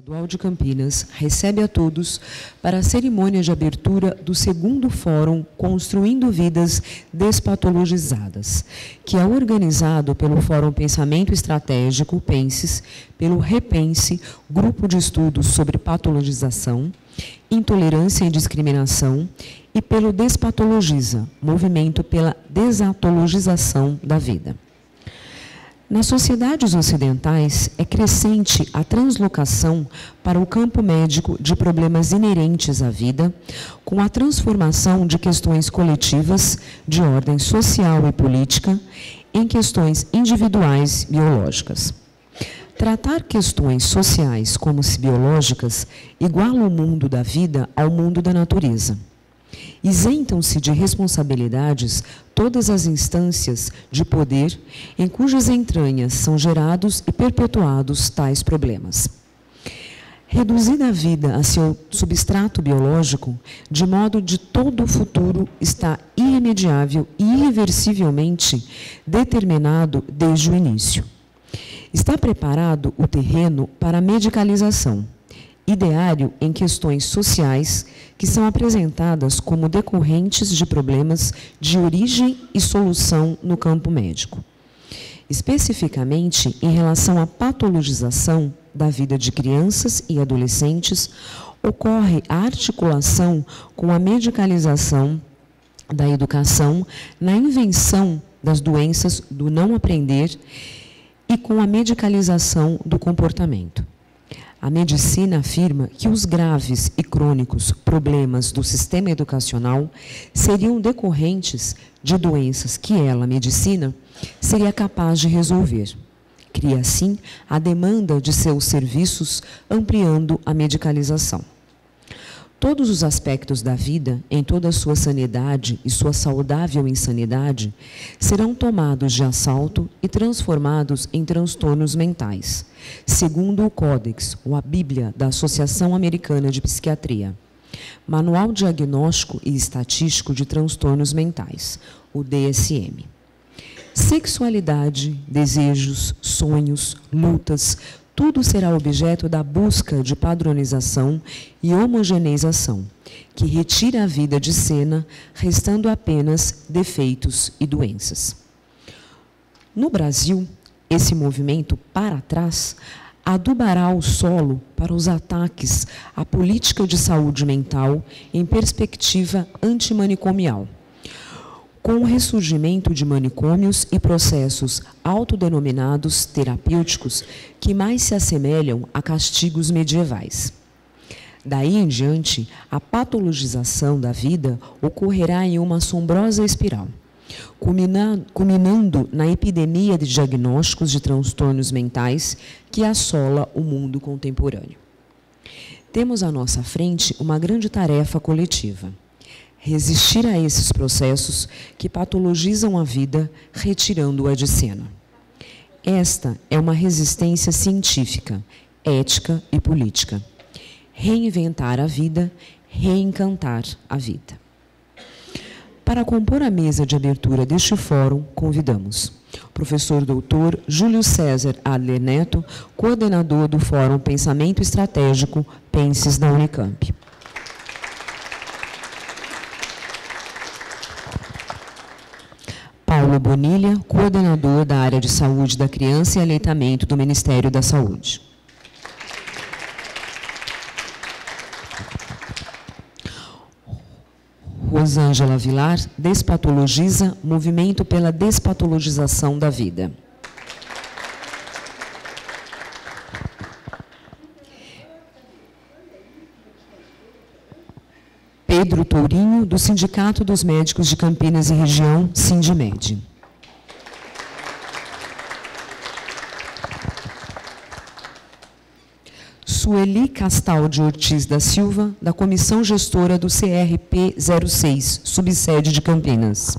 Estadual de Campinas recebe a todos para a cerimônia de abertura do segundo Fórum Construindo Vidas Despatologizadas, que é organizado pelo Fórum Pensamento Estratégico, PENSES, pelo REPENSE, Grupo de Estudos sobre Patologização, Intolerância e Discriminação, e pelo Despatologiza, Movimento pela Desatologização da Vida. Nas sociedades ocidentais, é crescente a translocação para o campo médico de problemas inerentes à vida, com a transformação de questões coletivas de ordem social e política em questões individuais biológicas. Tratar questões sociais como se biológicas iguala o mundo da vida ao mundo da natureza. Isentam-se de responsabilidades todas as instâncias de poder em cujas entranhas são gerados e perpetuados tais problemas. Reduzida a vida a seu substrato biológico, de modo de todo o futuro está irremediável e irreversivelmente determinado desde o início. Está preparado o terreno para a medicalização, ideário em questões sociais que são apresentadas como decorrentes de problemas de origem e solução no campo médico. Especificamente, em relação à patologização da vida de crianças e adolescentes, ocorre a articulação com a medicalização da educação na invenção das doenças do não aprender e com a medicalização do comportamento. A medicina afirma que os graves e crônicos problemas do sistema educacional seriam decorrentes de doenças que ela, a medicina, seria capaz de resolver. Cria, assim, a demanda de seus serviços, ampliando a medicalização. Todos os aspectos da vida, em toda a sua sanidade e sua saudável insanidade, serão tomados de assalto e transformados em transtornos mentais, segundo o Códex, ou a Bíblia da Associação Americana de Psiquiatria, Manual Diagnóstico e Estatístico de Transtornos Mentais, o DSM. Sexualidade, desejos, sonhos, lutas, tudo será objeto da busca de padronização e homogeneização, que retira a vida de cena, restando apenas defeitos e doenças. No Brasil, esse movimento para trás adubará o solo para os ataques à política de saúde mental em perspectiva antimanicomial, com o ressurgimento de manicômios e processos autodenominados terapêuticos que mais se assemelham a castigos medievais. Daí em diante, a patologização da vida ocorrerá em uma assombrosa espiral, culminando na epidemia de diagnósticos de transtornos mentais que assola o mundo contemporâneo. Temos à nossa frente uma grande tarefa coletiva: resistir a esses processos que patologizam a vida, retirando-a de cena. Esta é uma resistência científica, ética e política. Reinventar a vida, reencantar a vida. Para compor a mesa de abertura deste fórum, convidamos o professor doutor Júlio César Adler Neto, coordenador do Fórum Pensamento Estratégico, PENSES da Unicamp. Paulo Bonilha, coordenador da área de saúde da criança e aleitamento do Ministério da Saúde. Rosângela Vilar, Despatologiza, Movimento pela Despatologização da Vida. Pedro Tourinho, do Sindicato dos Médicos de Campinas e Região, Sindimed. Sueli Castaldi Ortiz da Silva, da Comissão Gestora do CRP 06, subsede de Campinas.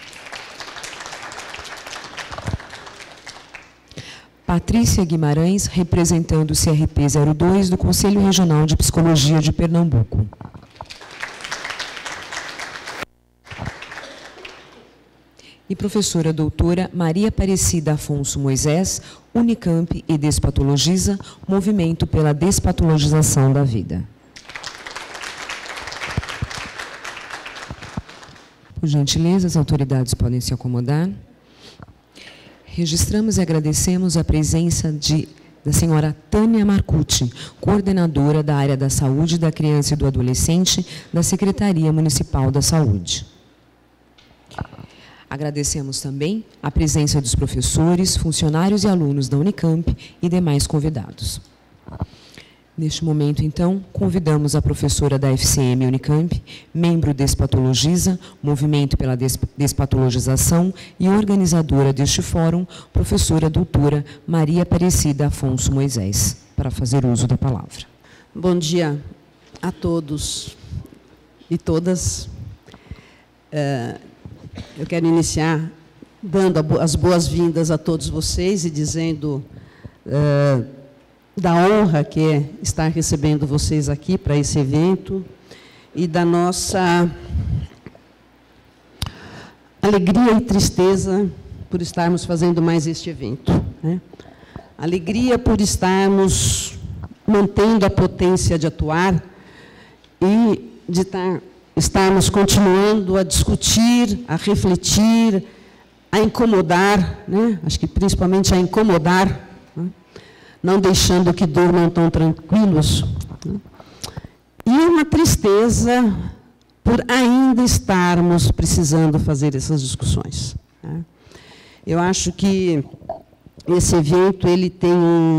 Patrícia Guimarães, representando o CRP 02 do Conselho Regional de Psicologia de Pernambuco. E professora doutora Maria Aparecida Afonso Moisés, Unicamp e Despatologiza, Movimento pela Despatologização da Vida. Por gentileza, as autoridades podem se acomodar. Registramos e agradecemos a presença da senhora Tânia Marcucci, coordenadora da área da saúde da criança e do adolescente da Secretaria Municipal da Saúde. Agradecemos também a presença dos professores, funcionários e alunos da Unicamp e demais convidados. Neste momento, então, convidamos a professora da FCM Unicamp, membro Despatologiza, Movimento pela Despatologização e organizadora deste fórum, professora doutora Maria Aparecida Afonso Moisés, para fazer uso da palavra. Bom dia a todos e todas. Eu quero iniciar dando as boas-vindas a todos vocês e dizendo da honra que é estar recebendo vocês aqui para esse evento e da nossa alegria e tristeza por estarmos fazendo mais este evento, né? Alegria por estarmos mantendo a potência de atuar e de estarmos continuando a discutir, a refletir, a incomodar, né? Acho que principalmente a incomodar, né? Não deixando que durmam tão tranquilos, né? E uma tristeza por ainda estarmos precisando fazer essas discussões, né? Eu acho que esse evento ele tem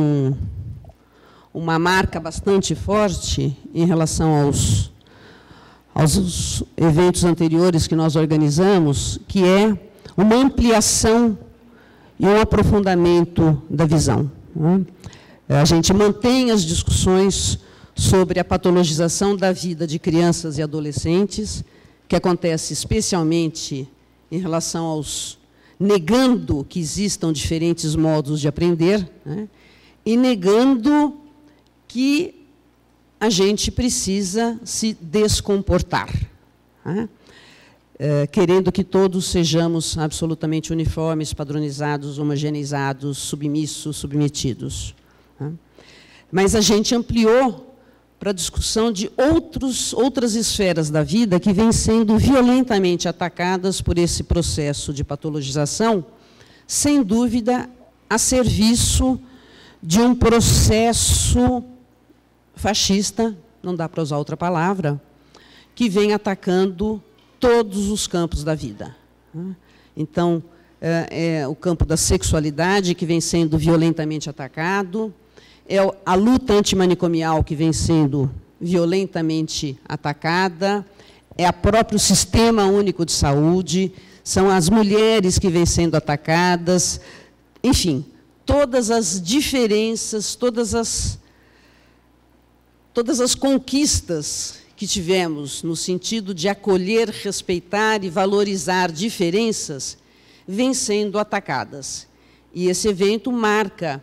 uma marca bastante forte em relação aos eventos anteriores que nós organizamos, que é uma ampliação e um aprofundamento da visão, né? A gente mantém as discussões sobre a patologização da vida de crianças e adolescentes, que acontece especialmente em relação aos negando que existam diferentes modos de aprender, né? E negando que a gente precisa se descomportar, né? Querendo que todos sejamos absolutamente uniformes, padronizados, homogeneizados, submissos, submetidos, né? Mas a gente ampliou para a discussão de outras esferas da vida que vêm sendo violentamente atacadas por esse processo de patologização, sem dúvida, a serviço de um processo fascista, não dá para usar outra palavra, que vem atacando todos os campos da vida. Então, é o campo da sexualidade que vem sendo violentamente atacado, é a luta antimanicomial que vem sendo violentamente atacada, é o próprio Sistema Único de Saúde, são as mulheres que vêm sendo atacadas, enfim, todas as diferenças, todas as conquistas que tivemos no sentido de acolher, respeitar e valorizar diferenças, vêm sendo atacadas. E esse evento marca,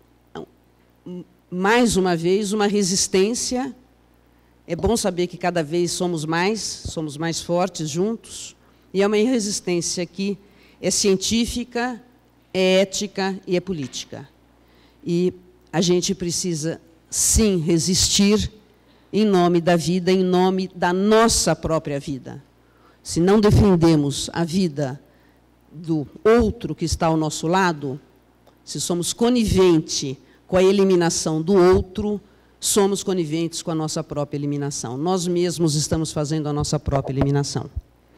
mais uma vez, uma resistência. É bom saber que cada vez somos mais fortes juntos, e é uma resistência que é científica, é ética e é política. E a gente precisa, sim, resistir em nome da vida, em nome da nossa própria vida. Se não defendemos a vida do outro que está ao nosso lado, se somos coniventes com a eliminação do outro, somos coniventes com a nossa própria eliminação. Nós mesmos estamos fazendo a nossa própria eliminação.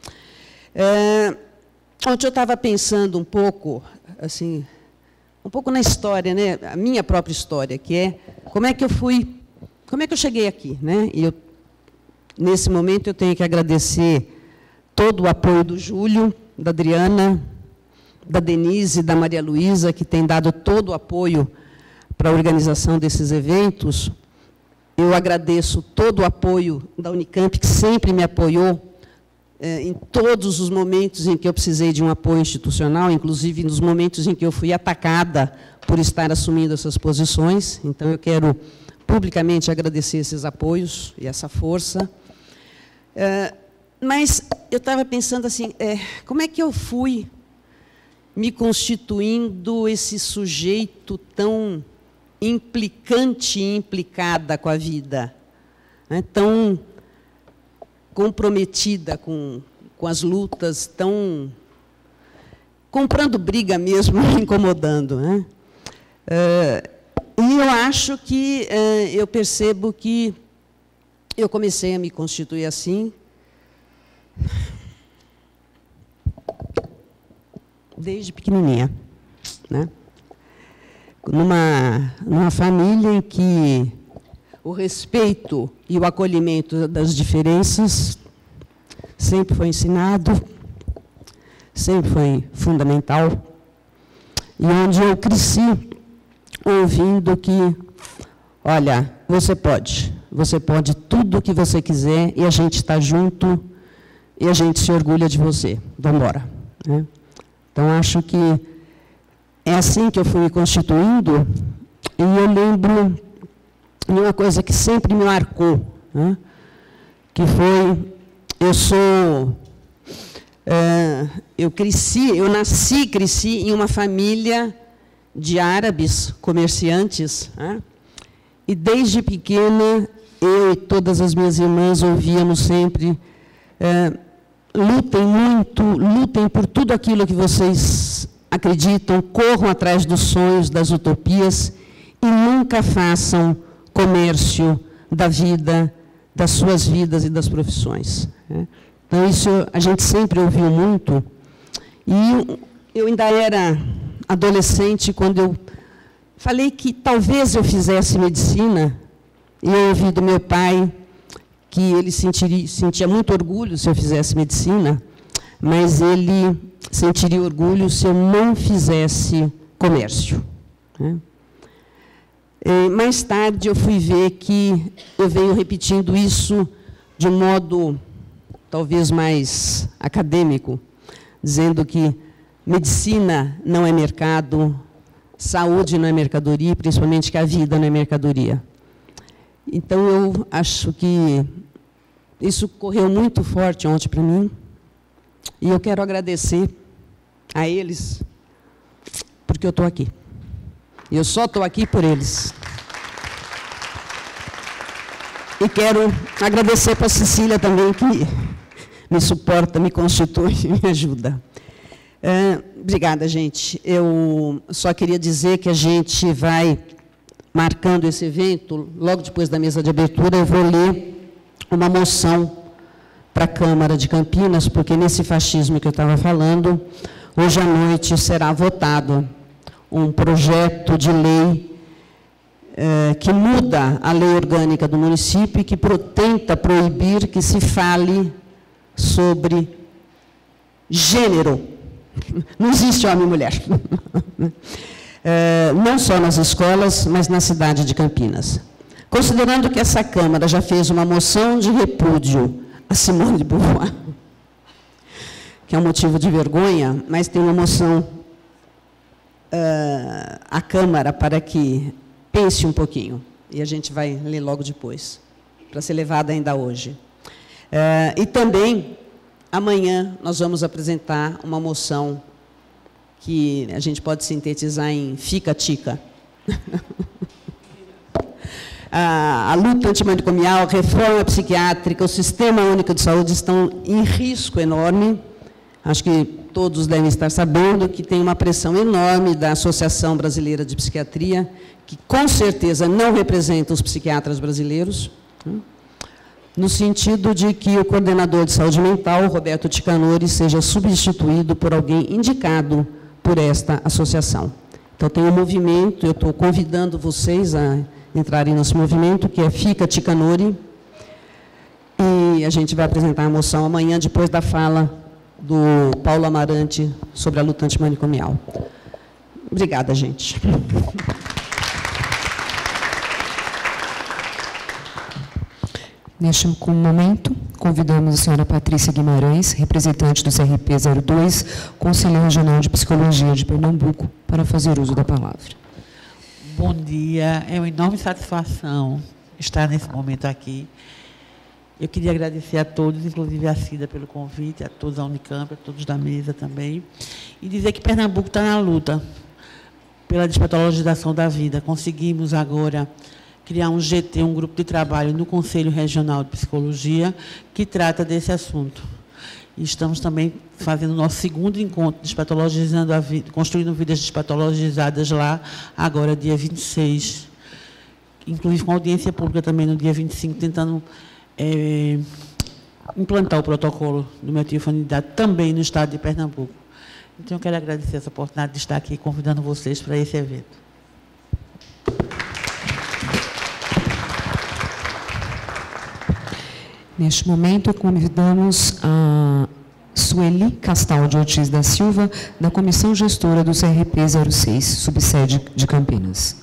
Ontem eu estava pensando um pouco, assim, na história, né? A minha própria história, que é como é que eu cheguei aqui, né? E nesse momento eu tenho que agradecer todo o apoio do Júlio, da Adriana, da Denise, da Maria Luísa, que tem dado todo o apoio para a organização desses eventos. Eu agradeço todo o apoio da Unicamp, que sempre me apoiou em todos os momentos em que eu precisei de um apoio institucional, inclusive nos momentos em que eu fui atacada por estar assumindo essas posições. Então, eu quero publicamente agradecer esses apoios e essa força. Mas eu estava pensando assim, como é que eu fui me constituindo esse sujeito tão implicante e implicada com a vida, né? Tão comprometida com as lutas, tão comprando briga mesmo, incomodando, né? E eu acho que eu percebo que eu comecei a me constituir assim desde pequenininha, né? Numa família em que o respeito e o acolhimento das diferenças sempre foi ensinado, sempre foi fundamental, e onde eu cresci ouvindo que, olha, você pode tudo o que você quiser, e a gente está junto, e a gente se orgulha de você, vamos embora, né? Então, acho que é assim que eu fui me constituindo, e eu lembro de uma coisa que sempre me marcou, né? Que foi, eu nasci e cresci em uma família de árabes comerciantes, né? E desde pequena, eu e todas as minhas irmãs ouvíamos sempre, lutem muito, lutem por tudo aquilo que vocês acreditam, corram atrás dos sonhos, das utopias, e nunca façam comércio da vida, das suas vidas e das profissões, né? Então, isso a gente sempre ouviu muito. E eu ainda era adolescente quando eu falei que talvez eu fizesse medicina, e eu ouvi do meu pai que ele sentia muito orgulho se eu fizesse medicina, mas ele sentiria orgulho se eu não fizesse comércio, né? E mais tarde eu fui ver que eu venho repetindo isso de um modo talvez mais acadêmico, dizendo que medicina não é mercado, saúde não é mercadoria, principalmente que a vida não é mercadoria. Então, eu acho que isso correu muito forte ontem para mim, e eu quero agradecer a eles, porque eu estou aqui. E eu só estou aqui por eles. E quero agradecer para a Cecília também, que me suporta, me constitui e me ajuda. Obrigada, gente. Eu só queria dizer que a gente vai marcando esse evento, logo depois da mesa de abertura, eu vou ler uma moção para a Câmara de Campinas, porque nesse fascismo que eu estava falando, hoje à noite será votado um projeto de lei que muda a lei orgânica do município e que tenta proibir que se fale sobre gênero. Não existe homem e mulher. Não só nas escolas, mas na cidade de Campinas. Considerando que essa Câmara já fez uma moção de repúdio a Simone de Beauvoir, que é um motivo de vergonha, mas tem uma moção à Câmara para que pense um pouquinho, e a gente vai ler logo depois, para ser levada ainda hoje. E também, amanhã, nós vamos apresentar uma moção que a gente pode sintetizar em fica-tica. A luta antimanicomial, a reforma psiquiátrica, o Sistema Único de Saúde estão em risco enorme. Acho que todos devem estar sabendo que tem uma pressão enorme da Associação Brasileira de Psiquiatria, que com certeza não representa os psiquiatras brasileiros, no sentido de que o coordenador de saúde mental, Roberto Ticanori, seja substituído por alguém indicado por esta associação. Então, tem um movimento, eu estou convidando vocês a entrarem nesse movimento, que é Fica Ticanori, e a gente vai apresentar a moção amanhã, depois da fala do Paulo Amarante sobre a luta antimanicomial. Obrigada, gente. Neste momento, convidamos a senhora Patrícia Guimarães, representante do CRP 02, Conselho Regional de Psicologia de Pernambuco, para fazer uso da palavra. Bom dia, é uma enorme satisfação estar nesse momento aqui. Eu queria agradecer a todos, inclusive a Cida, pelo convite, a todos da Unicamp, a todos da mesa também, e dizer que Pernambuco está na luta pela despatologização da vida. Conseguimos agora criar um GT, um grupo de trabalho no Conselho Regional de Psicologia, que trata desse assunto. E estamos também fazendo o nosso segundo encontro, despatologizando a vida, construindo vidas despatologizadas lá, agora, dia 26. Inclusive com audiência pública também no dia 25, tentando implantar o protocolo do metilfanidade também no estado de Pernambuco. Então, eu quero agradecer essa oportunidade de estar aqui convidando vocês para esse evento. Neste momento, convidamos a Sueli Castaldi Ortiz da Silva, da Comissão Gestora do CRP 06, subsede de Campinas.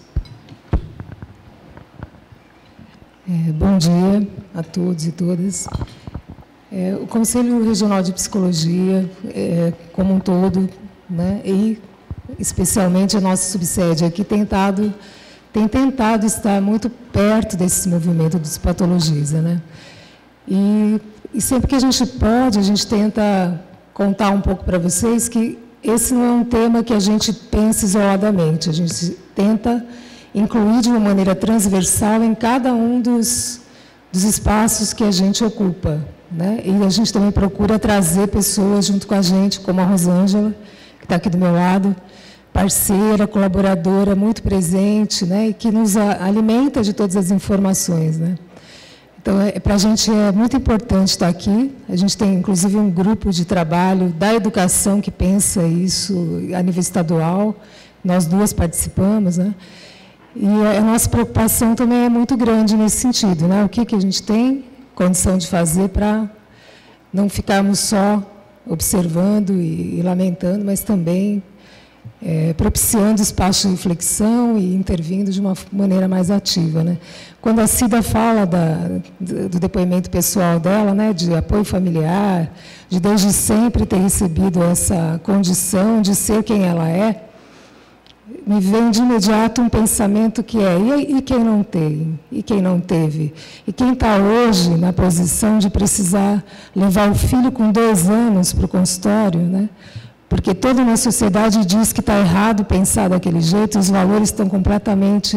Bom dia a todos e todas. O Conselho Regional de Psicologia, como um todo, né, e especialmente a nossa subsede aqui, tem tentado estar muito perto desse movimento do Despatologiza, né? E sempre que a gente pode, a gente tenta contar um pouco para vocês que esse não é um tema que a gente pensa isoladamente, a gente tenta incluir de uma maneira transversal em cada um dos espaços que a gente ocupa, né? E a gente também procura trazer pessoas junto com a gente, como a Rosângela, que está aqui do meu lado, parceira, colaboradora, muito presente, né? E que nos alimenta de todas as informações, né? Então, para a gente é muito importante estar aqui. A gente tem, inclusive, um grupo de trabalho da educação que pensa isso a nível estadual. Nós duas participamos, né? E a nossa preocupação também é muito grande nesse sentido, né? O que a gente tem condição de fazer para não ficarmos só observando e lamentando, mas também propiciando espaço de reflexão e intervindo de uma maneira mais ativa, né? Quando a Cida fala do depoimento pessoal dela, né, de apoio familiar, de desde sempre ter recebido essa condição de ser quem ela é, me vem de imediato um pensamento que e quem não tem? E quem não teve? E quem está hoje na posição de precisar levar o filho com 2 anos para o consultório, né? Porque toda uma sociedade diz que está errado pensar daquele jeito, os valores estão completamente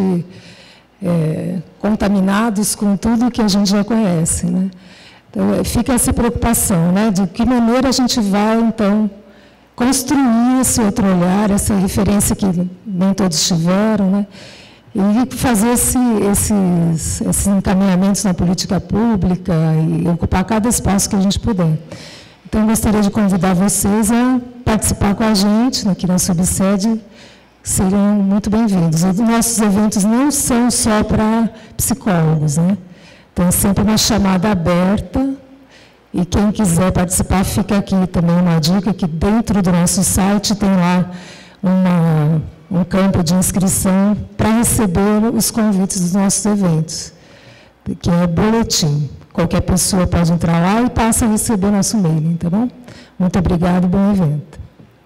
contaminados com tudo que a gente já conhece, né? Então, fica essa preocupação, né? De que maneira a gente vai, então, construir esse outro olhar, essa referência que nem todos tiveram, né? E fazer esses encaminhamentos na política pública e ocupar cada espaço que a gente puder. Então, eu gostaria de convidar vocês a participar com a gente aqui na subsede, seriam muito bem-vindos. Os nossos eventos não são só para psicólogos, né? Então, é sempre uma chamada aberta, e quem quiser participar, fica aqui também uma dica, que dentro do nosso site tem lá um campo de inscrição para receber os convites dos nossos eventos, que é boletim. Qualquer pessoa pode entrar lá e passa a receber nosso mailing, tá bom? Muito obrigada e bom evento.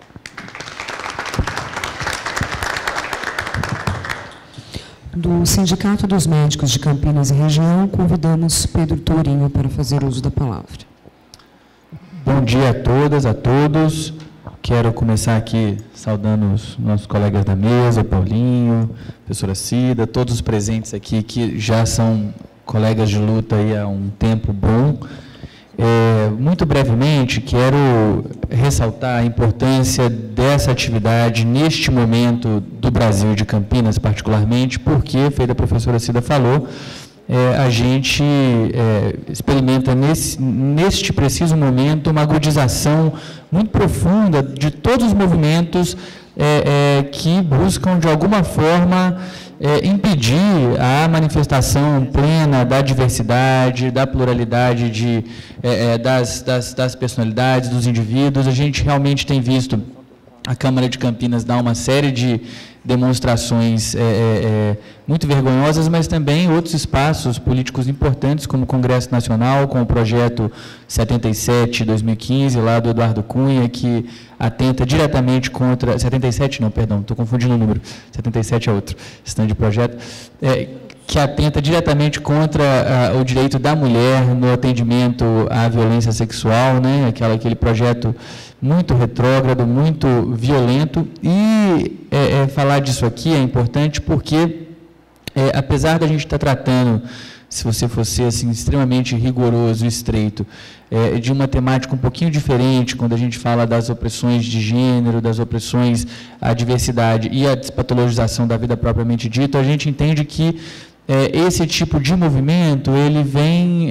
Do Sindicato dos Médicos de Campinas e Região, convidamos Pedro Tourinho para fazer uso da palavra. Bom dia a todas, a todos. Quero começar aqui saudando os nossos colegas da mesa, Paulinho, professora Cida, todos os presentes aqui que já são colegas de luta aí há um tempo bom. Muito brevemente, quero ressaltar a importância dessa atividade neste momento do Brasil e de Campinas, particularmente, porque, feito a professora Cida falou, a gente experimenta neste preciso momento uma agudização muito profunda de todos os movimentos que buscam, de alguma forma, impedir a manifestação plena da diversidade, da pluralidade das personalidades, dos indivíduos. A gente realmente tem visto a Câmara de Campinas dar uma série de demonstrações muito vergonhosas, mas também outros espaços políticos importantes, como o Congresso Nacional, com o projeto 77/2015, lá do Eduardo Cunha, que atenta diretamente contra... 77 não, perdão, estou confundindo o número, 77 é outro stand de projeto, que atenta diretamente contra o direito da mulher no atendimento à violência sexual, né? Aquele projeto muito retrógrado, muito violento. E falar disso aqui é importante porque, apesar da gente estar tratando, se você fosse assim, extremamente rigoroso e estreito, de uma temática um pouquinho diferente, quando a gente fala das opressões de gênero, das opressões à diversidade e à despatologização da vida propriamente dita, a gente entende que esse tipo de movimento, ele vem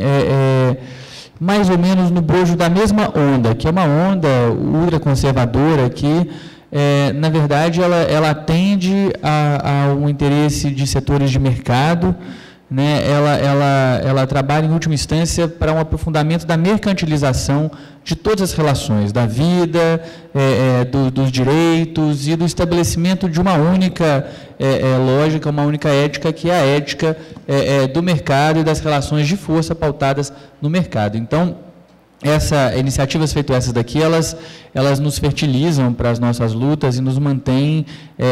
mais ou menos no bojo da mesma onda, que é uma onda ultraconservadora que, na verdade, ela atende a um interesse de setores de mercado, né? Ela trabalha, em última instância, para um aprofundamento da mercantilização de todas as relações, da vida, dos direitos e do estabelecimento de uma única lógica, uma única ética, que é a ética do mercado e das relações de força pautadas no mercado. Então, iniciativas feitas essas daqui, elas nos fertilizam para as nossas lutas e nos mantêm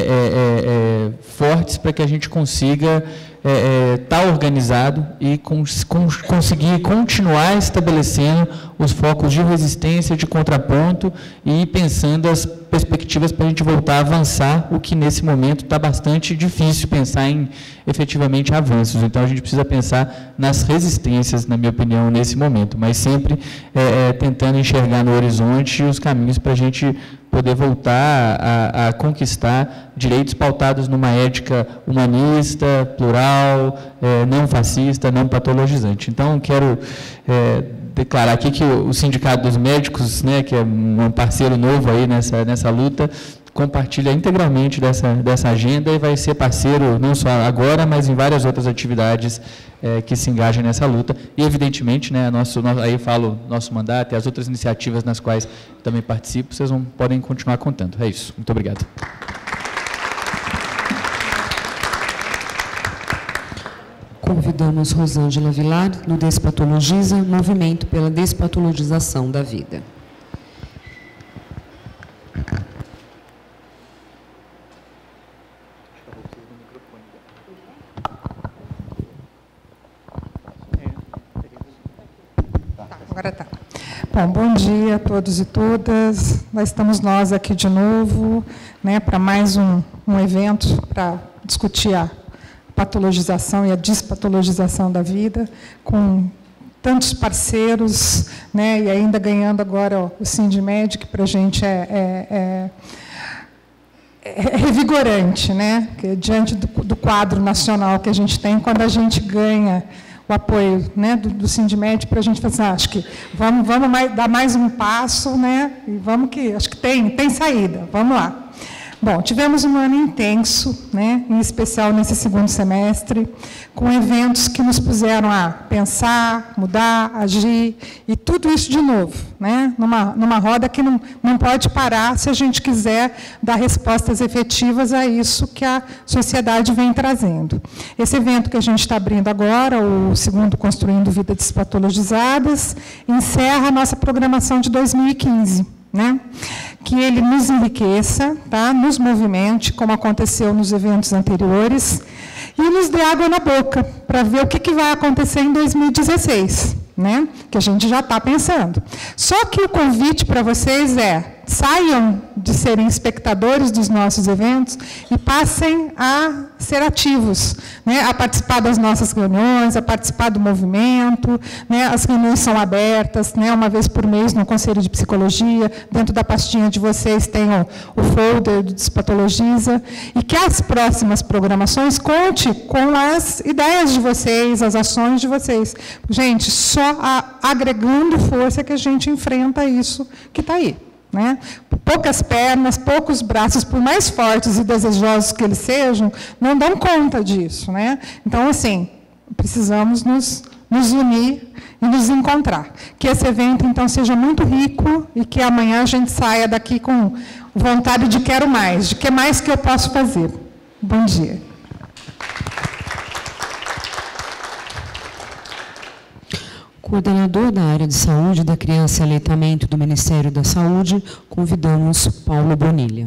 fortes para que a gente consiga estar organizado e conseguir continuar estabelecendo os focos de resistência, de contraponto e pensando as perspectivas para a gente voltar a avançar, o que nesse momento está bastante difícil pensar em efetivamente avanços. Então a gente precisa pensar nas resistências, na minha opinião, nesse momento, mas sempre tentando enxergar no horizonte os caminhos para a gente poder voltar a conquistar direitos pautados numa ética humanista, plural, não fascista, não patologizante. Então, quero declarar aqui que o Sindicato dos Médicos, né, que é um parceiro novo aí nessa luta, compartilha integralmente dessa agenda e vai ser parceiro não só agora, mas em várias outras atividades que se engajam nessa luta. E, evidentemente, né, aí falo nosso mandato e as outras iniciativas nas quais também participo, vocês podem continuar contando. É isso. Muito obrigado. Convidamos Rosângela Vilar, do Despatologiza, Movimento pela Despatologização da Vida. Agora tá. Bom dia a todos e todas. Estamos nós aqui de novo, né, para mais um evento para discutir a patologização e a despatologização da vida, com tantos parceiros, né, e ainda ganhando agora o Sindmed, que para a gente é revigorante, né, que diante do quadro nacional que a gente tem, quando a gente ganha o apoio, né, do Sindmed, para a gente fazer, acho que vamos dar mais um passo, né, e acho que tem saída, vamos lá. Bom, tivemos um ano intenso, né, em especial nesse segundo semestre, com eventos que nos puseram a pensar, mudar, agir, e tudo isso de novo, né, numa roda que não pode parar se a gente quiser dar respostas efetivas a isso que a sociedade vem trazendo. Esse evento que a gente está abrindo agora, o segundo Construindo Vidas Despatologizadas, encerra a nossa programação de 2015. Né? Que ele nos enriqueça, tá? Nos movimente, como aconteceu nos eventos anteriores, e nos dê água na boca, para ver o que vai acontecer em 2016, né? Que a gente já está pensando. Só que o convite para vocês saiam de serem espectadores dos nossos eventos e passem a ser ativos, né? A participar das nossas reuniões, a participar do movimento, né? As reuniões são abertas, né? Uma vez por mês no Conselho de Psicologia, dentro da pastinha de vocês tem o folder do Despatologiza, e que as próximas programações conte com as ideias de vocês, as ações de vocês. Gente, só agregando força que a gente enfrenta isso que está aí. Né? Poucas pernas, poucos braços, por mais fortes e desejosos que eles sejam, não dão conta disso. Né? Então, assim, precisamos nos unir e nos encontrar. Que esse evento, então, seja muito rico e que amanhã a gente saia daqui com vontade de quero mais, de que mais que eu posso fazer. Bom dia. Coordenador da área de saúde da criança e aleitamento do Ministério da Saúde, convidamos Paulo Bonilha.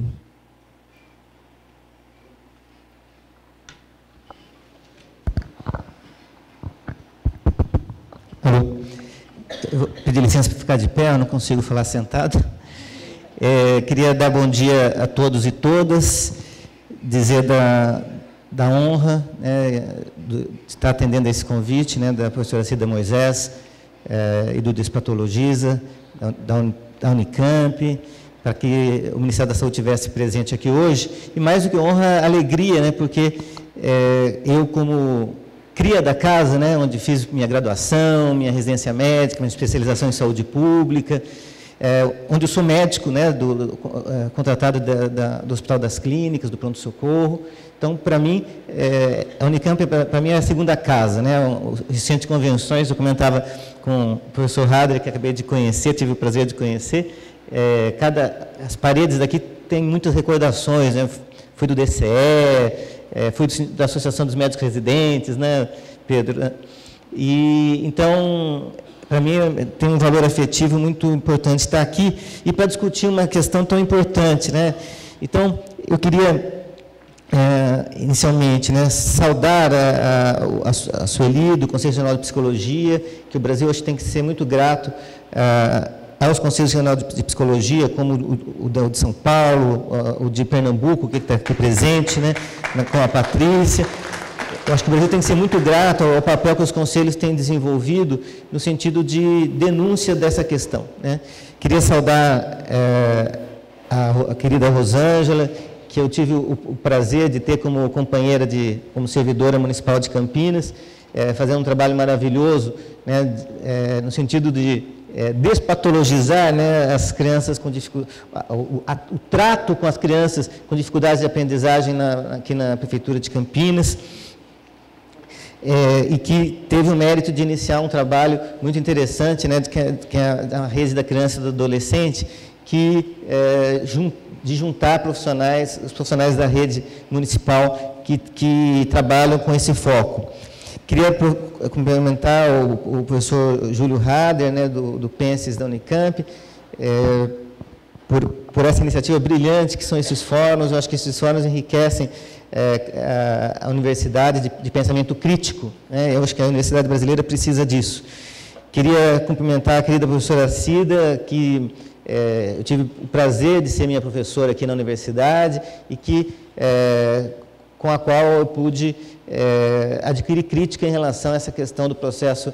Alô? Eu vou pedir licença para ficar de pé, eu não consigo falar sentado. Queria dar bom dia a todos e todas, dizer da honra, de estar atendendo a esse convite, da professora Cida Moisés e do Despatologiza, da Unicamp, para que o Ministério da Saúde estivesse presente aqui hoje. E mais do que honra, alegria, porque eu, como cria da casa, onde fiz minha graduação, minha residência médica, minha especialização em saúde pública, onde eu sou médico, contratado do Hospital das Clínicas, do pronto-socorro. Então, para mim, a Unicamp, para mim, é a segunda casa. O Centro de Convenções, eu comentava com o professor Hadler, que acabei de conhecer, tive o prazer de conhecer, as paredes daqui têm muitas recordações, fui do DCE, fui da Associação dos Médicos Residentes, Pedro? E, então, para mim, tem um valor afetivo muito importante estar aqui e para discutir uma questão tão importante, Então, eu queria, inicialmente, saudar a Sueli, do Conselho Regional de Psicologia, que o Brasil hoje tem que ser muito grato aos Conselhos Regionais de Psicologia, como o de São Paulo, o de Pernambuco, que está aqui presente, com a Patrícia. Eu acho que o Brasil tem que ser muito grato ao papel que os conselhos têm desenvolvido no sentido de denúncia dessa questão. Queria saudar a querida Rosângela, que eu tive o prazer de ter como companheira, como servidora municipal de Campinas, fazendo um trabalho maravilhoso, no sentido de despatologizar as crianças com dificuldade, o trato com as crianças com dificuldades de aprendizagem aqui na Prefeitura de Campinas, e que teve o mérito de iniciar um trabalho muito interessante, que é a Rede da Criança e do Adolescente, de juntar os profissionais da rede municipal que trabalham com esse foco. Queria cumprimentar o professor Júlio Hader, do Penses da Unicamp, por essa iniciativa brilhante que são esses fóruns. Eu acho que esses fóruns enriquecem a universidade de pensamento crítico. Eu acho que a universidade brasileira precisa disso. Queria cumprimentar a querida professora Cida, que eu tive o prazer de ser minha professora aqui na universidade e com a qual eu pude adquirir crítica em relação a essa questão do processo,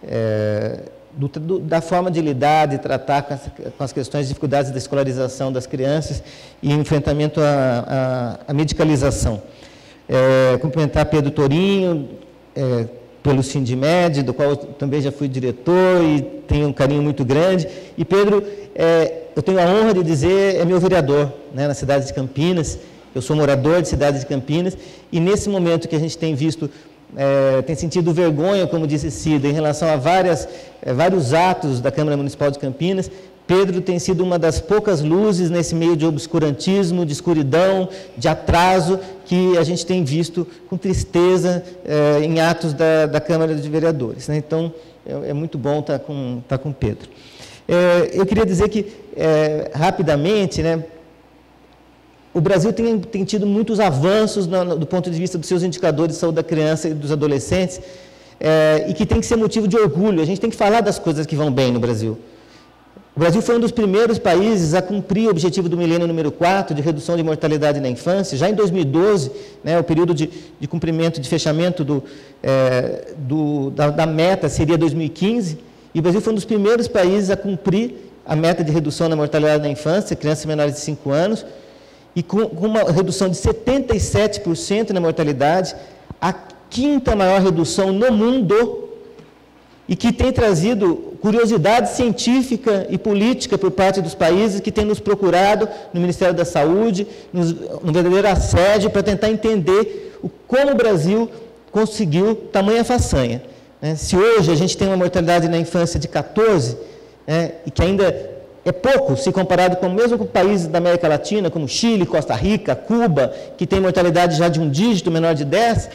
da forma de lidar, de tratar com as questões de dificuldades da escolarização das crianças e enfrentamento à medicalização. Cumprimentar Pedro Torinho, pelo Sindimed, do qual eu também já fui diretor e tenho um carinho muito grande. E Pedro, eu tenho a honra de dizer, é meu vereador, na cidade de Campinas. Eu sou morador de cidade de Campinas e nesse momento que a gente tem visto, tem sentido vergonha, como disse Cida, em relação a vários atos da Câmara Municipal de Campinas, Pedro tem sido uma das poucas luzes nesse meio de obscurantismo, de escuridão, de atraso que a gente tem visto com tristeza em atos da Câmara de Vereadores. Então, é muito bom estar com Pedro. Eu queria dizer que, rapidamente, o Brasil tem tido muitos avanços do ponto de vista dos seus indicadores de saúde da criança e dos adolescentes, e que tem que ser motivo de orgulho. A gente tem que falar das coisas que vão bem no Brasil. O Brasil foi um dos primeiros países a cumprir o objetivo do milênio número 4, de redução de mortalidade na infância. Já em 2012, o período de cumprimento, de fechamento da meta seria 2015, e o Brasil foi um dos primeiros países a cumprir a meta de redução da mortalidade na infância, crianças menores de 5 anos, e com uma redução de 77% na mortalidade, a 5ª maior redução no mundo, e que tem trazido curiosidade científica e política por parte dos países que têm nos procurado no Ministério da Saúde, no verdadeiro assédio, para tentar entender como o Brasil conseguiu tamanha façanha. Se hoje a gente tem uma mortalidade na infância de 14, e que ainda é pouco, se comparado mesmo com países da América Latina, como Chile, Costa Rica, Cuba, que tem mortalidade já de um dígito menor de 10,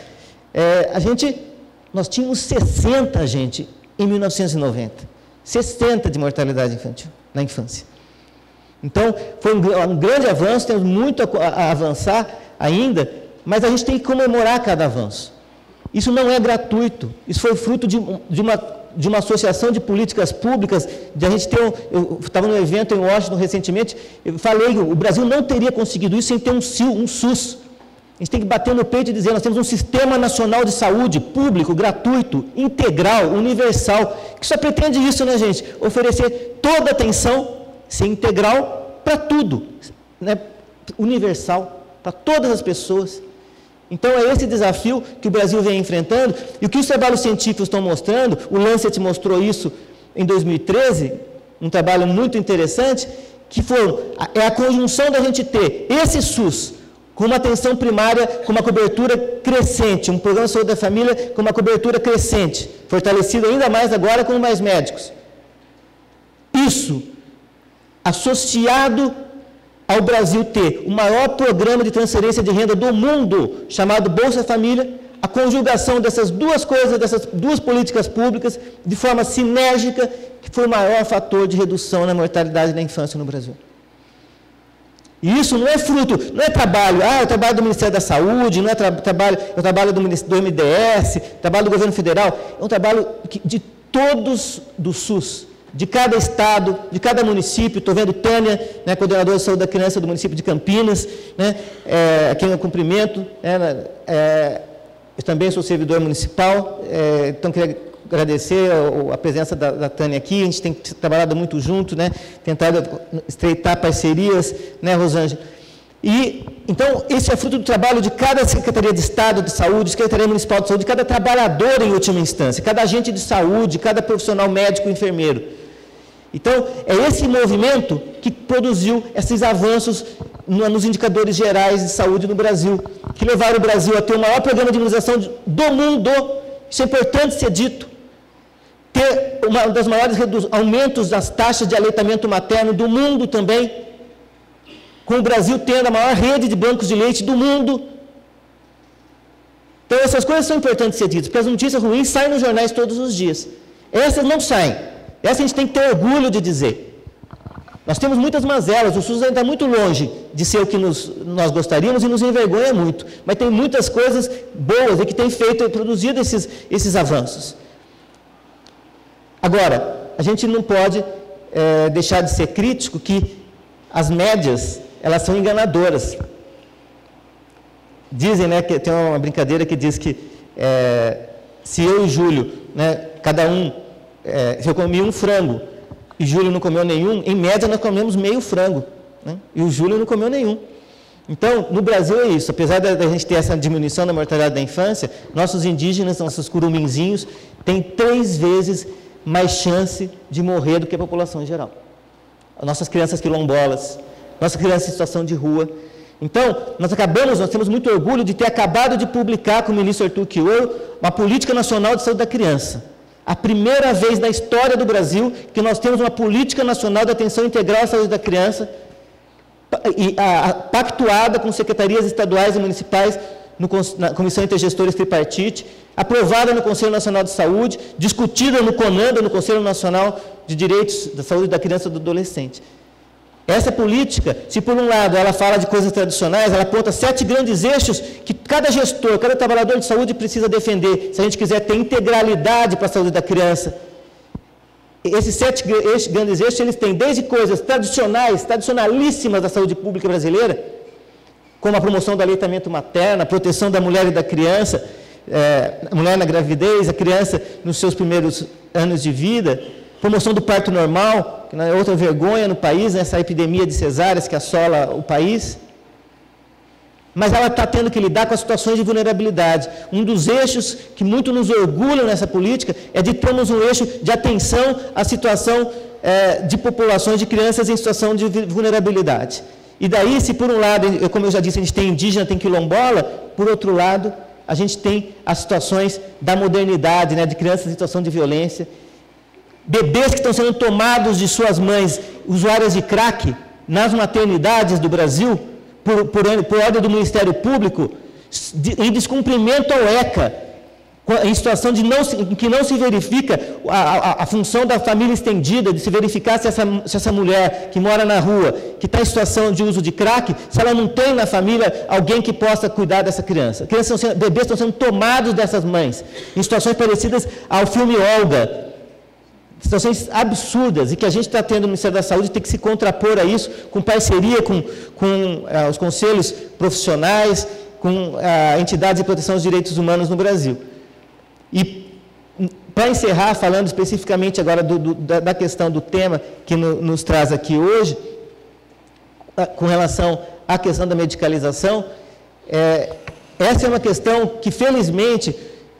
nós tínhamos 60, em 1990. 60 de mortalidade infantil, na infância. Então, foi um grande avanço, temos muito a avançar ainda, mas a gente tem que comemorar cada avanço. Isso não é gratuito, isso foi fruto de de uma associação de políticas públicas, de a gente ter eu estava num evento em Washington recentemente, eu falei, o Brasil não teria conseguido isso sem ter um SUS. A gente tem que bater no peito e dizer, nós temos um sistema nacional de saúde público, gratuito, integral, universal, que só pretende isso, né, gente? Oferecer toda a atenção, ser integral para tudo, né? Universal, para todas as pessoas. Então, é esse desafio que o Brasil vem enfrentando, e o que os trabalhos científicos estão mostrando, o Lancet mostrou isso em 2013, um trabalho muito interessante, que é a conjunção da gente ter esse SUS, com uma atenção primária, com uma cobertura crescente, um programa de saúde da família com uma cobertura crescente, fortalecido ainda mais agora com mais médicos. Isso, associado ao Brasil ter o maior programa de transferência de renda do mundo, chamado Bolsa Família, a conjugação dessas duas coisas, dessas duas políticas públicas, de forma sinérgica, que foi o maior fator de redução na mortalidade da infância no Brasil. E isso não é fruto, não é trabalho, é trabalho do Ministério da Saúde, não é trabalho do MDS, trabalho do governo federal, é um trabalho de todos do SUS, de cada estado, de cada município. Estou vendo Tânia, né, coordenadora de saúde da criança do município de Campinas, né, aqui no cumprimento, eu também sou servidor municipal, então queria agradecer a presença da Tânia aqui. A gente tem trabalhado muito junto, né, tentado estreitar parcerias, né, Rosângela? E, então, esse é fruto do trabalho de cada Secretaria de Estado de Saúde, Secretaria Municipal de Saúde, de cada trabalhador em última instância, cada agente de saúde, cada profissional médico, enfermeiro. Então, é esse movimento que produziu esses avanços nos indicadores gerais de saúde no Brasil, que levaram o Brasil a ter o maior programa de imunização do mundo. Isso é importante ser dito. Ter um dos maiores aumentos das taxas de aleitamento materno do mundo também, com o Brasil tendo a maior rede de bancos de leite do mundo. Então, essas coisas são importantes ser ditas, porque as notícias ruins saem nos jornais todos os dias. Essas não saem. Essa a gente tem que ter orgulho de dizer. Nós temos muitas mazelas, o SUS ainda está muito longe de ser o que nós gostaríamos e nos envergonha muito, mas tem muitas coisas boas e que tem feito e produzido esses avanços. Agora, a gente não pode deixar de ser crítico que as médias, elas são enganadoras. Dizem, né, que tem uma brincadeira que diz que se eu e Júlio, né, cada um, se eu comi um frango e Júlio não comeu nenhum, em média nós comemos meio frango, né, e o Júlio não comeu nenhum. Então, no Brasil é isso, apesar da gente ter essa diminuição da mortalidade da infância, nossos indígenas, nossos curuminzinhos, têm 3 vezes mais chance de morrer do que a população em geral. As nossas crianças quilombolas, nossas crianças em situação de rua. Então, nós temos muito orgulho de ter acabado de publicar com o ministro Arthur Quioro uma política nacional de saúde da criança. A primeira vez na história do Brasil que nós temos uma política nacional de atenção integral à saúde da criança, pactuada com secretarias estaduais e municipais, na Comissão Intergestores Tripartite, aprovada no Conselho Nacional de Saúde, discutida no CONANDA, no Conselho Nacional de Direitos da Saúde da Criança e do Adolescente. Essa política, se por um lado ela fala de coisas tradicionais, ela aponta 7 grandes eixos que cada gestor, cada trabalhador de saúde precisa defender, se a gente quiser ter integralidade para a saúde da criança. Esses 7 grandes eixos, eles têm desde coisas tradicionais, tradicionalíssimas da saúde pública brasileira, como a promoção do aleitamento materno, a proteção da mulher e da criança, a mulher na gravidez, a criança nos seus primeiros anos de vida, promoção do parto normal, que não é outra vergonha no país, essa epidemia de cesáreas que assola o país. Mas ela está tendo que lidar com as situações de vulnerabilidade. Um dos eixos que muito nos orgulham nessa política é de termos um eixo de atenção à situação de populações de crianças em situação de vulnerabilidade. E daí, se por um lado, como eu já disse, a gente tem indígena, tem quilombola, por outro lado, a gente tem as situações da modernidade, né, de crianças em situação de violência, bebês que estão sendo tomados de suas mães, usuárias de crack, nas maternidades do Brasil, por ordem do Ministério Público, em descumprimento ao ECA, em situação em que não se verifica a função da família estendida, de se verificar se essa mulher que mora na rua, que está em situação de uso de crack, se ela não tem na família alguém que possa cuidar dessa criança. Bebês estão sendo tomados dessas mães, em situações parecidas ao filme Olga, situações absurdas e que a gente está tendo no Ministério da Saúde, tem que se contrapor a isso, com parceria com os conselhos profissionais, com entidades de proteção aos direitos humanos no Brasil. E, para encerrar, falando especificamente agora da questão do tema que nos traz aqui hoje, com relação à questão da medicalização, essa é uma questão que, felizmente,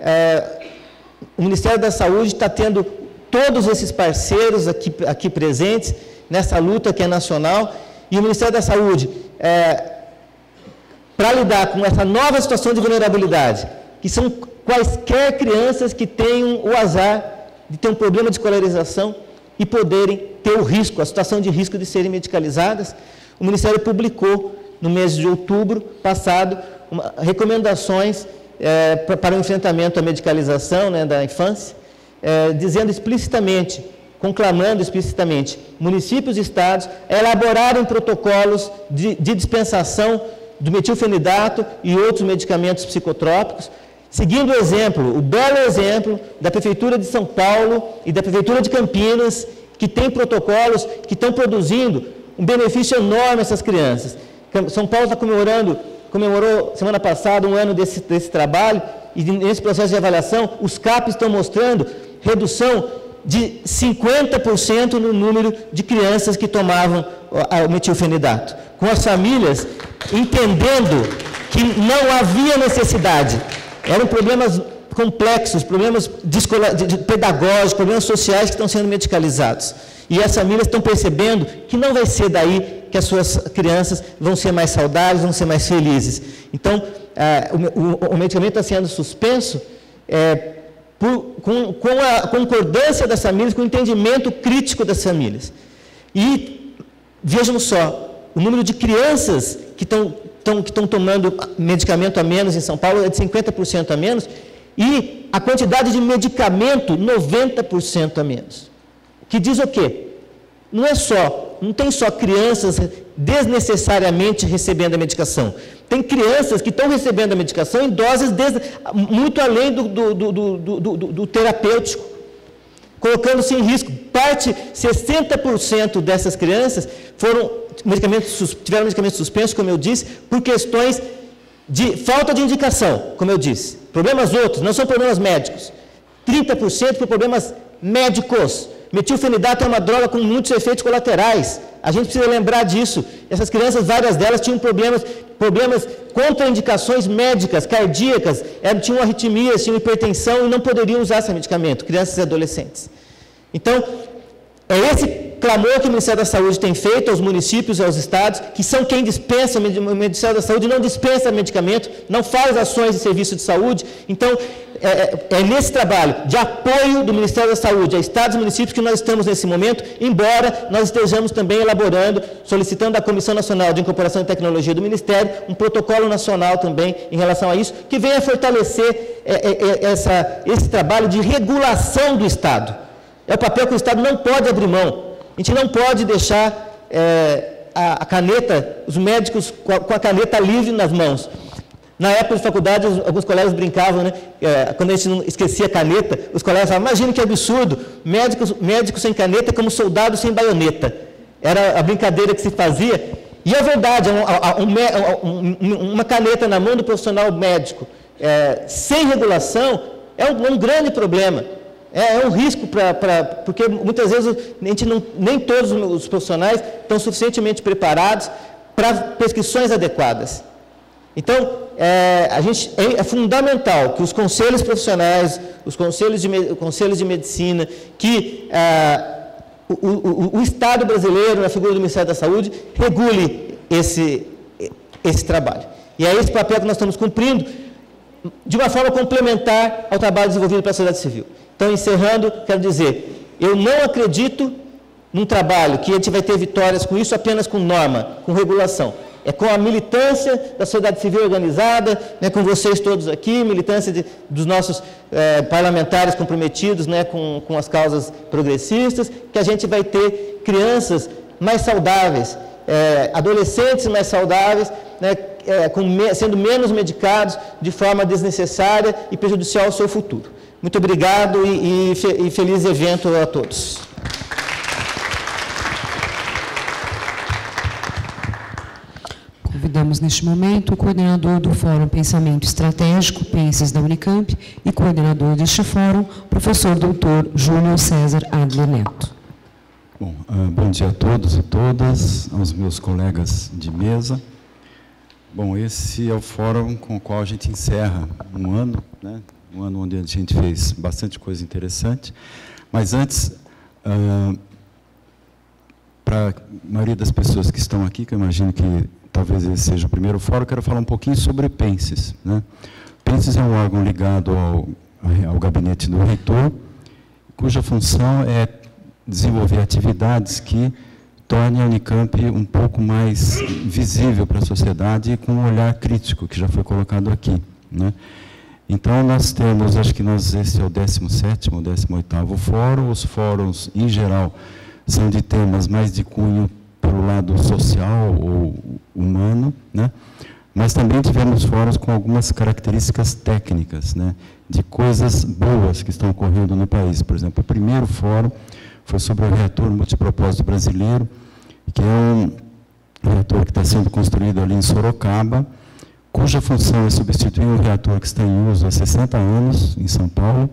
o Ministério da Saúde está tendo todos esses parceiros aqui presentes, nessa luta que é nacional, e o Ministério da Saúde, para lidar com essa nova situação de vulnerabilidade, que são quaisquer crianças que tenham o azar de ter um problema de escolarização e poderem ter o risco, a situação de risco de serem medicalizadas, o Ministério publicou, no mês de outubro passado, recomendações para o enfrentamento à medicalização, né, da infância, dizendo explicitamente, conclamando explicitamente, municípios e estados a elaborarem protocolos de dispensação do metilfenidato e outros medicamentos psicotrópicos, seguindo o belo exemplo da Prefeitura de São Paulo e da Prefeitura de Campinas, que tem protocolos que estão produzindo um benefício enorme a essas crianças. São Paulo comemorou semana passada um ano desse trabalho, e nesse processo de avaliação, os CAPs estão mostrando redução de 50% no número de crianças que tomavam o metilfenidato, com as famílias entendendo que não havia necessidade. Eram problemas complexos, problemas pedagógicos, problemas sociais que estão sendo medicalizados. E as famílias estão percebendo que não vai ser daí que as suas crianças vão ser mais saudáveis, vão ser mais felizes. Então, o medicamento está sendo suspenso com a concordância das famílias, com o entendimento crítico das famílias. E, vejam só, o número de crianças que estão tomando medicamento a menos em São Paulo é de 50% a menos, e a quantidade de medicamento, 90% a menos. Que diz o quê? Não tem só crianças desnecessariamente recebendo a medicação. Tem crianças que estão recebendo a medicação em doses muito além do terapêutico, colocando-se em risco. 60% dessas crianças tiveram medicamentos suspensos, como eu disse, por questões de falta de indicação, como eu disse. Problemas outros, não são problemas médicos. 30% por problemas médicos. Metilfenidato é uma droga com muitos efeitos colaterais. A gente precisa lembrar disso. Essas crianças, várias delas, tinham problemas contraindicações médicas, cardíacas, tinham arritmias, tinham hipertensão e não poderiam usar esse medicamento, crianças e adolescentes. Então, é esse clamor que o Ministério da Saúde tem feito aos municípios e aos estados, que são quem dispensa, o Ministério da Saúde não dispensa medicamento, não faz ações de serviço de saúde. Então, é nesse trabalho de apoio do Ministério da Saúde a estados e municípios que nós estamos nesse momento, embora nós estejamos também elaborando, solicitando à Comissão Nacional de Incorporação e Tecnologia do Ministério, um protocolo nacional também em relação a isso, que venha fortalecer esse trabalho de regulação do Estado. É o papel que o Estado não pode abrir mão. A gente não pode deixar a caneta, os médicos com a caneta livre nas mãos. Na época de faculdade, alguns colegas brincavam, né? Quando a gente não esquecia a caneta, os colegas falavam, imagina que absurdo, médicos sem caneta é como soldados sem baioneta. Era a brincadeira que se fazia. E é verdade, uma caneta na mão do profissional médico, sem regulação, é um grande problema. É um risco, porque muitas vezes nem todos os profissionais estão suficientemente preparados para prescrições adequadas. Então, é fundamental que os conselhos profissionais, os conselhos de medicina, que o Estado brasileiro, na figura do Ministério da Saúde, regule esse trabalho. E é esse papel que nós estamos cumprindo, de uma forma complementar ao trabalho desenvolvido pela sociedade civil. Então, encerrando, quero dizer, eu não acredito num trabalho que a gente vai ter vitórias com isso apenas com norma, com regulação. É com a militância da sociedade civil organizada, né, com vocês todos aqui, militância dos nossos parlamentares comprometidos, né, com as causas progressistas, que a gente vai ter crianças mais saudáveis, adolescentes mais saudáveis, né, sendo menos medicados de forma desnecessária e prejudicial ao seu futuro. Muito obrigado e feliz evento a todos. Convidamos neste momento o coordenador do Fórum Pensamento Estratégico, PENSES da Unicamp, e coordenador deste fórum, professor doutor Júlio César Adler Neto. Bom, bom dia a todos e todas, aos meus colegas de mesa. Bom, esse é o fórum com o qual a gente encerra um ano, né? Um ano onde a gente fez bastante coisa interessante. Mas antes, para a maioria das pessoas que estão aqui, que eu imagino que talvez esse seja o primeiro fórum, eu quero falar um pouquinho sobre o PENSES, né? O PENSES é um órgão ligado ao gabinete do reitor, cuja função é desenvolver atividades que tornem a Unicamp um pouco mais visível para a sociedade e com um olhar crítico, que já foi colocado aqui, né? Então, nós temos, acho que esse é o 17º ou 18º fórum. Os fóruns, em geral, são de temas mais de cunho pelo lado social ou humano, né? Mas também tivemos fóruns com algumas características técnicas, né? De coisas boas que estão ocorrendo no país. Por exemplo, o primeiro fórum foi sobre o reator multipropósito brasileiro, que é um reator que está sendo construído ali em Sorocaba, cuja função é substituir um reator que está em uso há 60 anos, em São Paulo,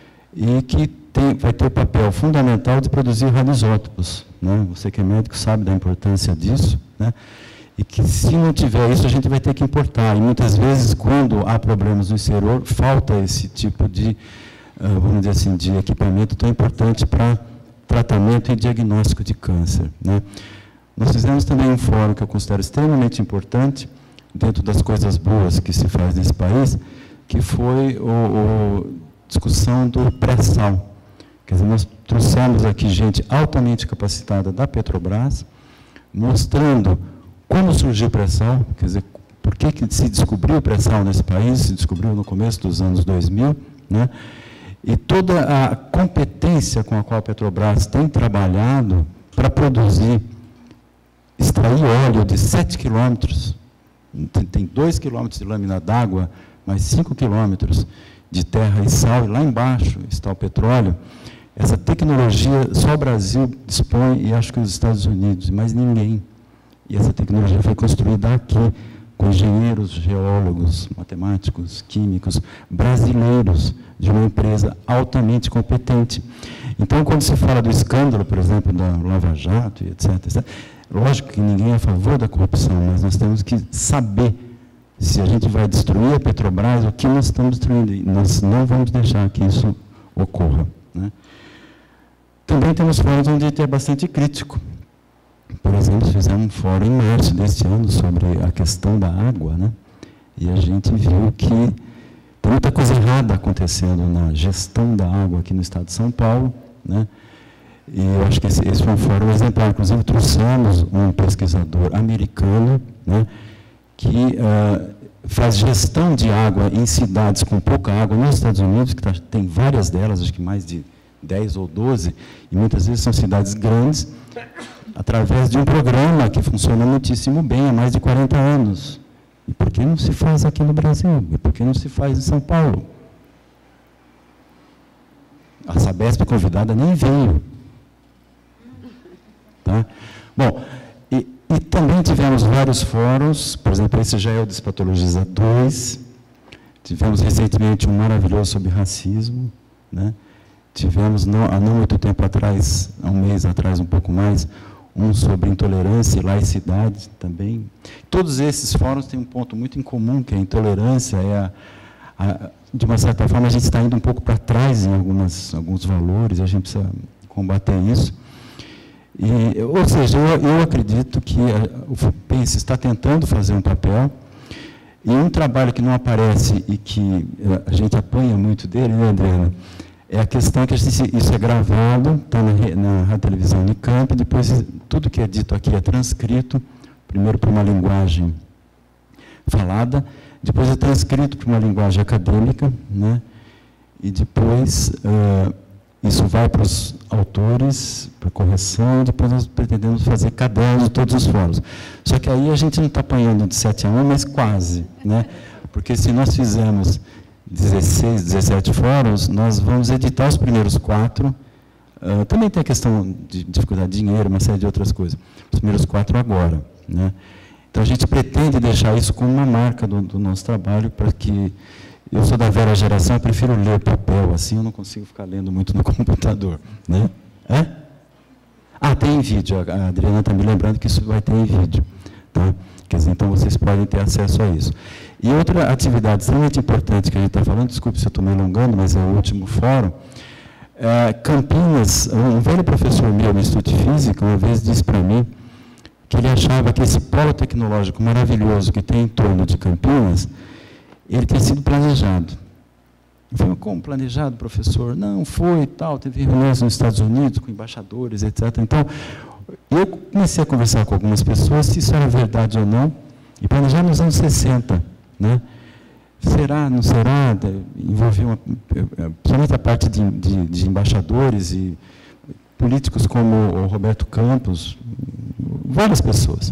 e que vai ter papel fundamental de produzir radioisótopos, né? Você que é médico sabe da importância disso, né? E que, se não tiver isso, a gente vai ter que importar. E, muitas vezes, quando há problemas no exterior, falta esse tipo de, vamos dizer assim, de equipamento tão importante para tratamento e diagnóstico de câncer, né? Nós fizemos também um fórum que eu considero extremamente importante, dentro das coisas boas que se faz nesse país, que foi a discussão do pré-sal. Quer dizer, nós trouxemos aqui gente altamente capacitada da Petrobras, mostrando como surgiu o pré-sal, quer dizer, por que se descobriu o pré-sal nesse país, se descobriu no começo dos anos 2000, né? E toda a competência com a qual a Petrobras tem trabalhado para produzir, extrair óleo de 7 quilômetros, tem 2 quilômetros de lâmina d'água, mais 5 quilômetros de terra e sal, e lá embaixo está o petróleo. Essa tecnologia só o Brasil dispõe, e acho que os Estados Unidos, mas ninguém. E essa tecnologia foi construída aqui, com engenheiros, geólogos, matemáticos, químicos, brasileiros, de uma empresa altamente competente. Então, quando se fala do escândalo, por exemplo, da Lava Jato, etc., lógico que ninguém é a favor da corrupção, mas nós temos que saber se a gente vai destruir a Petrobras, o que nós estamos destruindo. E nós não vamos deixar que isso ocorra, né? Também temos fóruns onde a gente é bastante crítico. Por exemplo, fizemos um fórum em março deste ano sobre a questão da água, né? E a gente viu que tem muita coisa errada acontecendo na gestão da água aqui no estado de São Paulo, né? E eu acho que esse foi um fórum exemplar. Inclusive, trouxemos um pesquisador americano, né, que faz gestão de água em cidades com pouca água nos Estados Unidos, que tem várias delas, acho que mais de 10 ou 12, e muitas vezes são cidades grandes, através de um programa que funciona muitíssimo bem há mais de 40 anos. E por que não se faz aqui no Brasil? E por que não se faz em São Paulo? A Sabesp convidada nem veio. Tá? Bom, e também tivemos vários fóruns, por exemplo, esse já é o Despatologiza 2, tivemos recentemente um maravilhoso sobre racismo, né? Tivemos, há não muito tempo atrás, há um mês atrás, um pouco mais, um sobre intolerância e laicidade também. Todos esses fóruns têm um ponto muito em comum, que a intolerância de uma certa forma, a gente está indo um pouco para trás em alguns valores, e a gente precisa combater isso. Ou seja, eu acredito que o PENSES está tentando fazer um papel, e um trabalho que não aparece e que a gente apanha muito dele, né, Adriana? É a questão que isso é gravado, está na televisão Unicamp, depois tudo que é dito aqui é transcrito, primeiro para uma linguagem falada, depois é transcrito para uma linguagem acadêmica, né? E depois isso vai para os autores para correção, depois nós pretendemos fazer cadernos de todos os fóruns. Só que aí a gente não está apanhando de 7 a 1, mas quase, né? Porque se nós fizermos 16, 17 fóruns, nós vamos editar os primeiros 4. Também tem a questão de dificuldade de dinheiro, uma série de outras coisas. Os primeiros 4 agora, né? Então, a gente pretende deixar isso como uma marca do nosso trabalho, para que... Eu sou da velha geração, eu prefiro ler papel, assim eu não consigo ficar lendo muito no computador, né? Tem em vídeo, a Adriana está me lembrando que isso vai ter em vídeo, tá? Quer dizer, então vocês podem ter acesso a isso. E outra atividade extremamente importante que a gente está falando, desculpe se eu estou me alongando, mas é o último fórum, Campinas, um velho professor meu no Instituto de Física, uma vez disse para mim que ele achava que esse polo tecnológico maravilhoso que tem em torno de Campinas, ele tinha sido planejado. Eu falei, como planejado, professor? Não, foi e tal, teve reuniões nos Estados Unidos com embaixadores, etc. Então, eu comecei a conversar com algumas pessoas se isso era verdade ou não, e planejar nos anos 60, né? Será, não será? Envolveu principalmente a parte de embaixadores e políticos como o Roberto Campos, várias pessoas.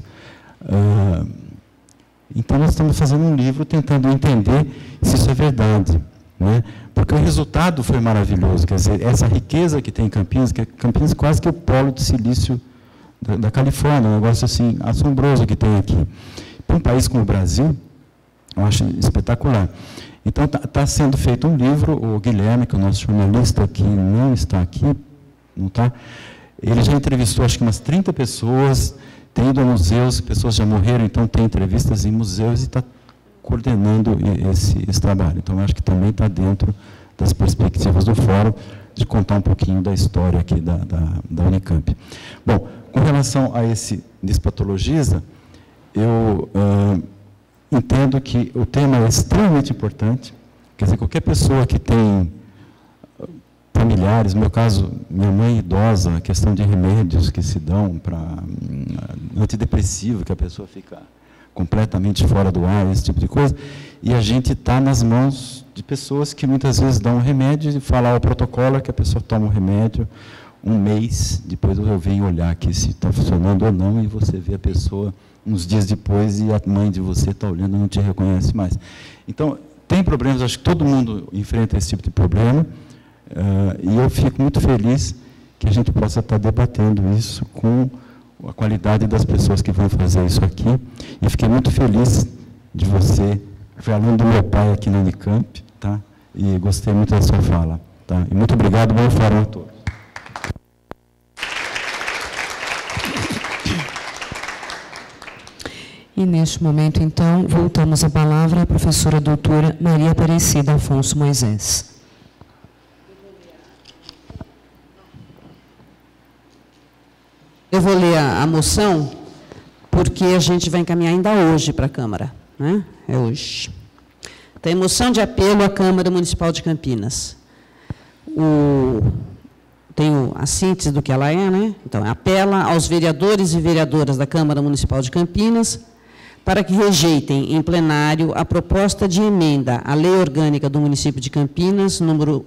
Então, nós estamos fazendo um livro tentando entender se isso é verdade, né? Porque o resultado foi maravilhoso, quer dizer, essa riqueza que tem em Campinas, que Campinas é quase que o polo de silício da Califórnia, um negócio assim assombroso que tem aqui. Para um país como o Brasil, eu acho espetacular. Então, está sendo feito um livro, o Guilherme, que é o nosso jornalista, que não está aqui, não está? Ele já entrevistou, acho que umas 30 pessoas, tem ido a museus, pessoas já morreram, então tem entrevistas em museus e está coordenando esse trabalho. Então, acho que também está dentro das perspectivas do fórum, de contar um pouquinho da história aqui da Unicamp. Bom, com relação a esse Despatologiza, eu entendo que o tema é extremamente importante, quer dizer, qualquer pessoa que tem familiares, no meu caso, minha mãe idosa, a questão de remédios que se dão para antidepressivo, que a pessoa fica completamente fora do ar, esse tipo de coisa, e a gente está nas mãos de pessoas que muitas vezes dão um remédio e falam o protocolo é que a pessoa toma o remédio um mês, depois eu venho olhar aqui se está funcionando ou não, e você vê a pessoa uns dias depois e a mãe de você está olhando e não te reconhece mais. Então, tem problemas, acho que todo mundo enfrenta esse tipo de problema, e eu fico muito feliz que a gente possa estar debatendo isso com a qualidade das pessoas que vão fazer isso aqui. E fiquei muito feliz de você, foi aluno do meu pai aqui na Unicamp, tá? E gostei muito da sua fala. Tá? E muito obrigado, bom fórum a todos. E neste momento, então, voltamos a palavra à professora doutora Maria Aparecida Afonso Moisés. Eu vou ler a moção, porque a gente vai encaminhar ainda hoje para a Câmara, né? É hoje. Tem moção de apelo à Câmara Municipal de Campinas. Tem a síntese do que ela é, né? Então, apela aos vereadores e vereadoras da Câmara Municipal de Campinas para que rejeitem em plenário a proposta de emenda à Lei Orgânica do Município de Campinas, número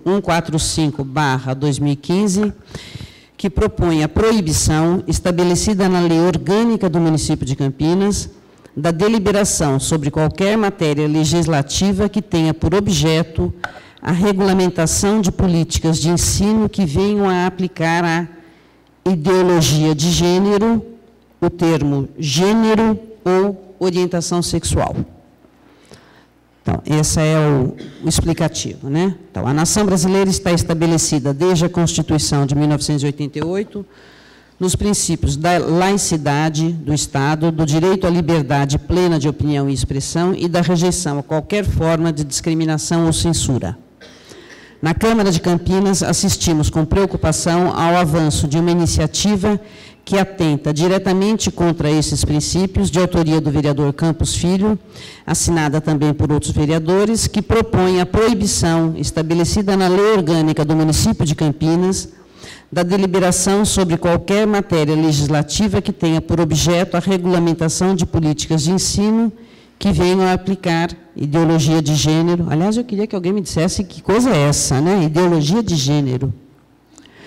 145/2015, que propõe a proibição, estabelecida na Lei Orgânica do Município de Campinas, da deliberação sobre qualquer matéria legislativa que tenha por objeto a regulamentação de políticas de ensino que venham a aplicar a ideologia de gênero, o termo gênero ou orientação sexual. Então, esse é o explicativo, né? Então, a nação brasileira está estabelecida desde a Constituição de 1988 nos princípios da laicidade do Estado, do direito à liberdade plena de opinião e expressão e da rejeição a qualquer forma de discriminação ou censura. Na Câmara de Campinas, assistimos com preocupação ao avanço de uma iniciativa que atenta diretamente contra esses princípios, de autoria do vereador Campos Filho, assinada também por outros vereadores, que propõe a proibição, estabelecida na Lei Orgânica do Município de Campinas, da deliberação sobre qualquer matéria legislativa que tenha por objeto a regulamentação de políticas de ensino que venham a aplicar ideologia de gênero. Aliás, eu queria que alguém me dissesse que coisa é essa, né? Ideologia de gênero. O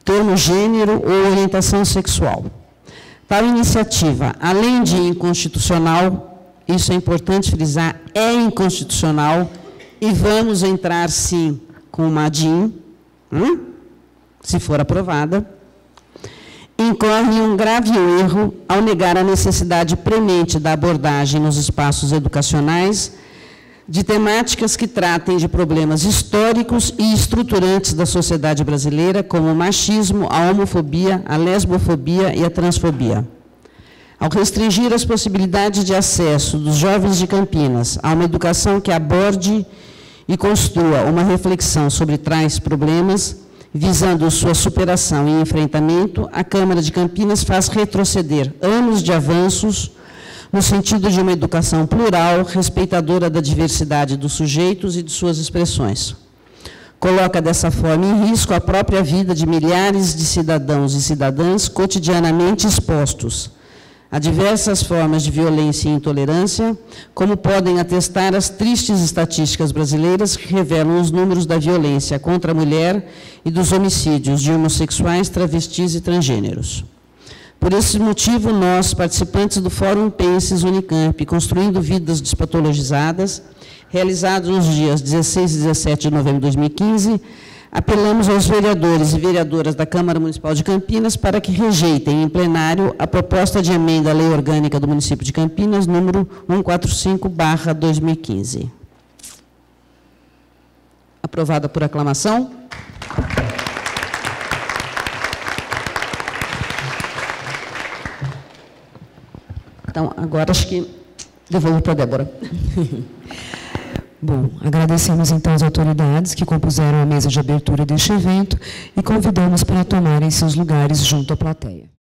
termo gênero ou orientação sexual. Tal iniciativa, além de inconstitucional, isso é importante frisar, é inconstitucional, e vamos entrar, sim, com uma ADIM, se for aprovada, incorre um grave erro ao negar a necessidade premente da abordagem nos espaços educacionais de temáticas que tratem de problemas históricos e estruturantes da sociedade brasileira, como o machismo, a homofobia, a lesbofobia e a transfobia. Ao restringir as possibilidades de acesso dos jovens de Campinas a uma educação que aborde e construa uma reflexão sobre tais problemas, visando sua superação e enfrentamento, a Câmara de Campinas faz retroceder anos de avanços no sentido de uma educação plural, respeitadora da diversidade dos sujeitos e de suas expressões. Coloca dessa forma em risco a própria vida de milhares de cidadãos e cidadãs cotidianamente expostos a diversas formas de violência e intolerância, como podem atestar as tristes estatísticas brasileiras que revelam os números da violência contra a mulher e dos homicídios de homossexuais, travestis e transgêneros. Por esse motivo, nós, participantes do Fórum Penses Unicamp, Construindo Vidas Despatologizadas, realizado nos dias 16 e 17 de novembro de 2015, apelamos aos vereadores e vereadoras da Câmara Municipal de Campinas para que rejeitem em plenário a proposta de emenda à Lei Orgânica do município de Campinas, número 145/2015. Aprovada por aclamação. Então, agora acho que devolvo para a Débora. Bom, agradecemos então as autoridades que compuseram a mesa de abertura deste evento e convidamos para tomarem seus lugares junto à plateia.